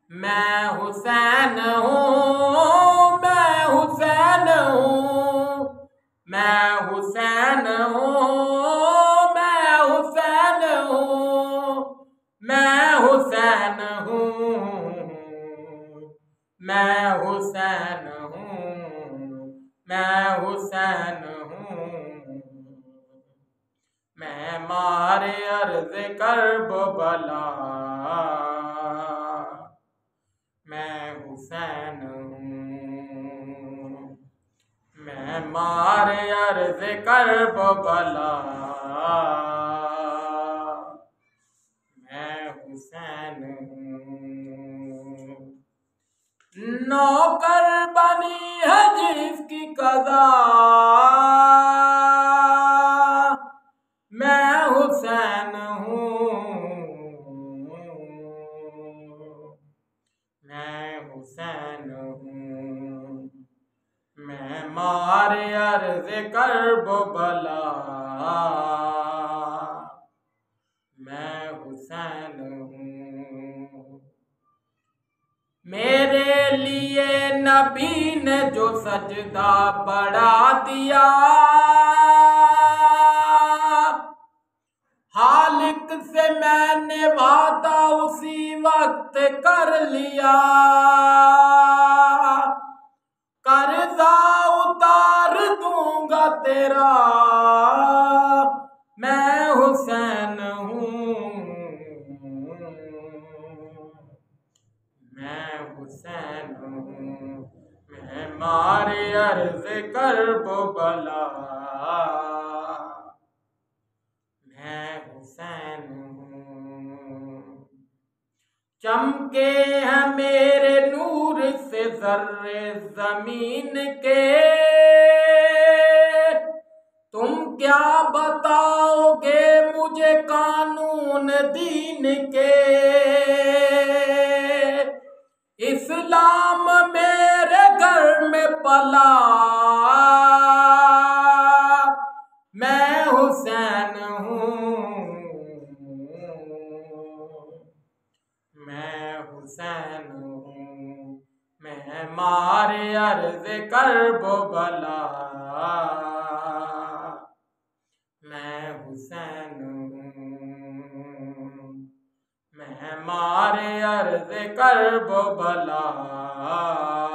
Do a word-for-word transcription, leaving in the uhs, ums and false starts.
मैं हुसैन हूँ, मैं हुसैन हूँ, मैं हुसैन हूँ, मैं हुसैन हूँ, मैं हुसैन हूँ, मैं हुसैन हूँ, मैं हुसैन हूँ। मैं मारे अर्ज करब बला, मैं हुसैन हूँ। मैं मारे अर्ज करब बला, मैं हुसैन हूँ। नौकर बनी है जिसकी कज़ा, मैं हुसैन हूँ, मैं हुसैन हूँ। मैं मारे अर्ज करब बला, मैं हुसैन हूँ। मेरे लिए नबी ने जो सजदा बढ़ा दिया, हालिक से मैंने वादा उसी वक्त कर लिया। कर्जा उतार दूंगा तेरा, मैं हुसैन हूँ, मैं हुसैन हूँ। मैं मारे अर्ज करब बला, मैं हुसैन हूँ। चमके हैं मेरे नूर से ज़र्रे ज़मीन के, तुम क्या बताओगे मुझे कानून दीन के। इस्लाम मेरे घर में पला, मैं हुसैन हूँ, मैं हुसैन हूँ। मैं मारे अर्ज करब बला, मैं हुसैन हूँ। मैं मारे अर्ज करब बला।